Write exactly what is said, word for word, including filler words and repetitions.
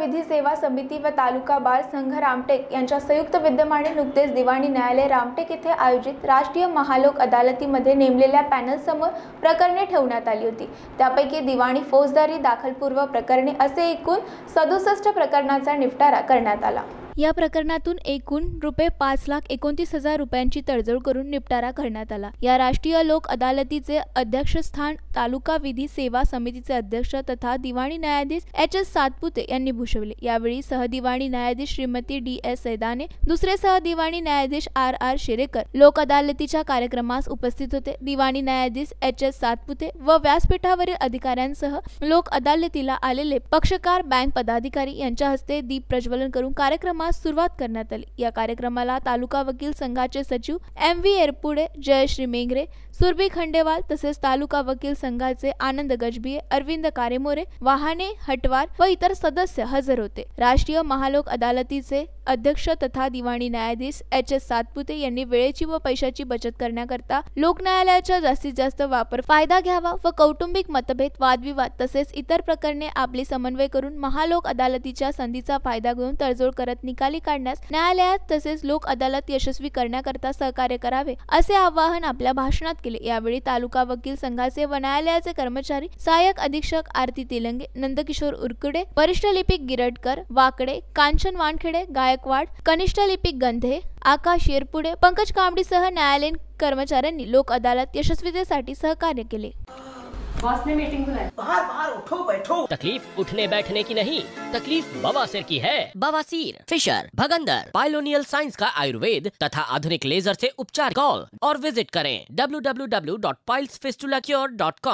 विधी सेवा समिती व तालुका बार संघ रामटेक यांच्या संयुक्त विद्यमाने नुकतेच दिवाणी न्यायालय रामटेक येथे आयोजित राष्ट्रीय महालोक अदालतीमध्ये नेमलेल्या पॅनल समोर प्रकरणे ठेवण्यात आली होती। त्यापैकी दिवाणी फौजदारी दाखलपूर्व प्रकरणे असे एकूण सदुसष्ट प्रकरणांचा निपटारा करण्यात आला। या प्रकरणातून एकूण रुपये पाच लाख एकोणतीस हजार रुपयांची तडजोड करून निपटारा करण्यात आला। या राष्ट्रीय लोक अदालतीचे अध्यक्षस्थान तालुका विधी सेवा समितीचे अध्यक्ष तथा दिवाणी न्यायाधीश एच एस सातपुते यांनी भूषवले। यावेळी सहदिवाणी न्यायाधीश श्रीमती डी एस सैदाने, दुसरे सहदिवाणी न्यायाधीश आर आर शेरेकर लोक अदालतीच्या कार्यक्रमास उपस्थित होते। दिवाणी न्यायाधीश एच एस सातपुते व व्यासपीठावरील अधिकाऱ्यांसह लोक अदालतीला आलेले पक्षकार, बँक पदाधिकारी यांच्या हस्ते दीप प्रज्वलन करून कार्यक्रम सुरुवात करण्यात आली। या कार्यक्रमाला तालुका वकील संघाचे सचिव एम व्ही एरपुडे, जयश्री मेंगरे, सुरभी खंडेवाल तसेच तालुका वकील संघाचे आनंद गजबिये, अरविंद कारेमोरे, वाहने हटवार व इतर सदस्य हजर होते। राष्ट्रीय महालोक अदालतीचे अध्यक्ष तथा दिवाणी न्यायाधीश एच एस सातपुते यांनी वेळेची व पैशाची बचत करण्याकरता लोक न्यायालयाचा जास्तीत जास्त वापर फायदा घ्यावा व कौटुंबिक मतभेद, वादविवाद तसेच इतर प्रकरणे आपली समन्वय करून महालोक अदालतीच्या संधीचा फायदा घेऊन तडजोड करत निकाली काढण्यास न्यायालयात तसेच लोक अदालत यशस्वी करण्याकरता सहकार्य करावे असे आवाहन आपल्या भाषणात केले। यावेळी तालुका वकील संघाचे व न्यायालयाचे कर्मचारी, सहाय्यक अधीक्षक आरती तेलंगे, नंदकिशोर उरकुडे, वरिष्ठ लिपिक गिरडकर, वाकडे, कांचन वानखेडे, गायकवाड, कनिष्ठ लिपिक गंधे, आकाश येरपुडे, पंकज कामडीसह न्यायालयीन कर्मचाऱ्यांनी लोक अदालत यशस्वीतेसाठी सहकार्य केले। बॉस ने मीटिंग बुलाई। बाहर बाहर उठो बैठो। तकलीफ उठने बैठने की नहीं, तकलीफ बवासीर की है। बवासीर, फिशर, भगंदर, पाइलोनियल साइंस का आयुर्वेद तथा आधुनिक लेजर से उपचार। कॉल और विजिट करें W W W dot piles fistula cure dot com.